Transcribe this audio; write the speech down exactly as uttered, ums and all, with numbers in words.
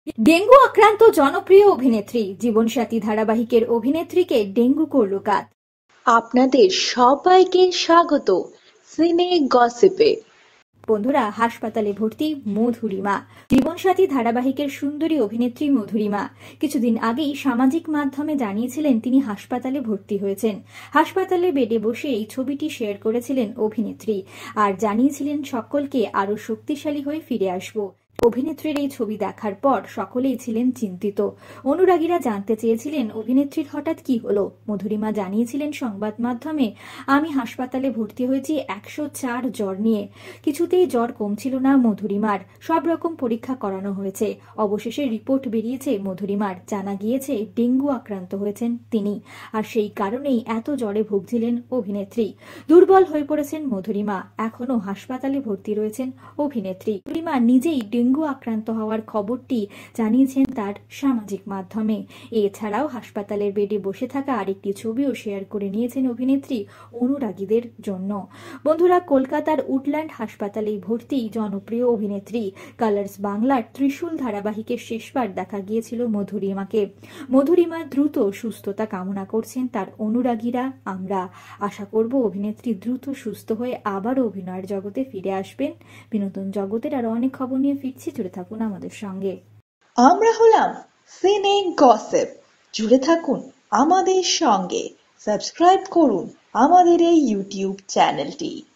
Dengue আক্রান্ত জনপ্রিয় অভিনেত্রী জীবন সাথী ধারাবাহিকের অভিনেত্রীকে ডেঙ্গু করল কাত। আপনাদের সবাইকে স্বাগত সিনে গসিপে। বন্ধুরা, হাসপাতালে ভর্তি মধুরিমা। জীবন সাথী ধারাবাহিকের সুন্দরী অভিনেত্রী মধুরিমা কিছুদিন আগেই সামাজিক মাধ্যমে জানিয়েছিলেন তিনি হাসপাতালে ভর্তি হয়েছেন। হাসপাতালে বেডে বসে এই ছবিটি শেয়ার করেছিলেন অভিনেত্রী আর জানিয়েছিলেন সকলকে আরো শক্তিশালী হয়ে ফিরে আসবো। অভিনেত্রীর এই ছবি দেখার পর সকলেই ছিলেন চিন্তিত। অনুরাগীরা জানতে চেয়েছিলেন অভিনেত্রীর হঠাৎ কি হলো। মধুরিমা জানিয়েছিলেন সংবাদ মাধ্যমে, আমি হাসপাতালে ভর্তি হয়েছি একশো চার জ্বর নিয়ে। কিছুতেই জ্বর কমছিল না মধুরিমার, সব রকম পরীক্ষা করানো হয়েছে। অবশেষে রিপোর্ট বেরিয়েছে মধুরিমার, জানা গিয়েছে ডেঙ্গু আক্রান্ত হয়েছেন তিনি, আর সেই কারণেই এত জ্বরে ভুগছিলেন অভিনেত্রী। দুর্বল হয়ে পড়েছেন মধুরিমা, এখনো হাসপাতালে ভর্তি রয়েছেন অভিনেত্রী। মধুরিমা নিজেই ডেঙ্গু আক্রান্ত হওয়ার খবরটি জানিয়েছেন তার সামাজিক মাধ্যমে। এছাড়াও হাসপাতালের বেডে বসে থাকা আরেকটি ছবিও শেয়ার করে নিয়েছেন অভিনেত্রী অনুরাগীদের জন্য। বন্ধুরা, কলকাতার উডল্যান্ড হাসপাতালে ভর্তি জনপ্রিয় অভিনেত্রী কালার্স বাংলার ত্রিশূল ধারাবাহিকের শেষবার দেখা গিয়েছিল মধুরিমাকে। মধুরিমার দ্রুত সুস্থতা কামনা করছেন তার অনুরাগীরা। আমরা আশা করব অভিনেত্রী দ্রুত সুস্থ হয়ে আবারও অভিনয়ের জগতে ফিরে আসবেন। বিনোদন জগতের আরো অনেক খবর নিয়ে ফিরছি, জুড়ে থাকুন আমাদের সঙ্গে। আমরা হলাম সিনে গসিপ, জুড়ে থাকুন আমাদের সঙ্গে। সাবস্ক্রাইব করুন আমাদের এই ইউটিউব চ্যানেলটি।